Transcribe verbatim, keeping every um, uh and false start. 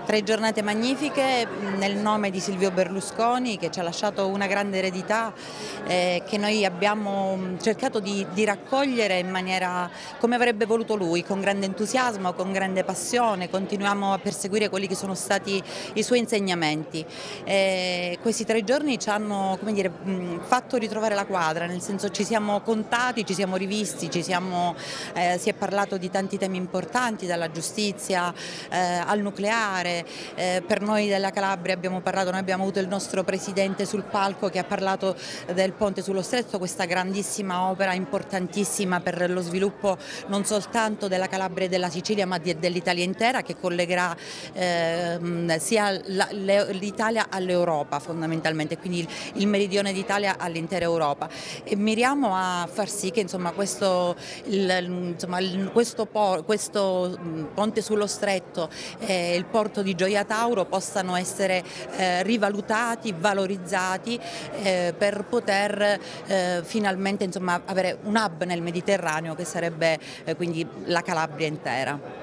Tre giornate magnifiche nel nome di Silvio Berlusconi, che ci ha lasciato una grande eredità eh, che noi abbiamo cercato di, di raccogliere in maniera come avrebbe voluto lui, con grande entusiasmo, con grande passione. Continuiamo a perseguire quelli che sono stati i suoi insegnamenti. Eh, questi tre giorni ci hanno, come dire, fatto ritrovare la quadra, nel senso ci siamo contati, ci siamo rivisti, ci siamo, eh, si è parlato di tanti temi importanti, dalla giustizia eh, al nucleare. Eh, per noi della Calabria abbiamo parlato, noi abbiamo avuto il nostro presidente sul palco che ha parlato del ponte sullo Stretto, questa grandissima opera importantissima per lo sviluppo non soltanto della Calabria e della Sicilia ma dell'Italia intera, che collegherà eh, sia l'Italia all'Europa fondamentalmente, quindi il, il meridione d'Italia all'intera Europa, e miriamo a far sì che insomma, questo, il, insomma, il, questo, po, questo ponte sullo Stretto e il porto di Gioia Tauro possano essere eh, rivalutati, valorizzati eh, per poter eh, finalmente insomma, avere un hub nel Mediterraneo che sarebbe eh, quindi la Calabria intera.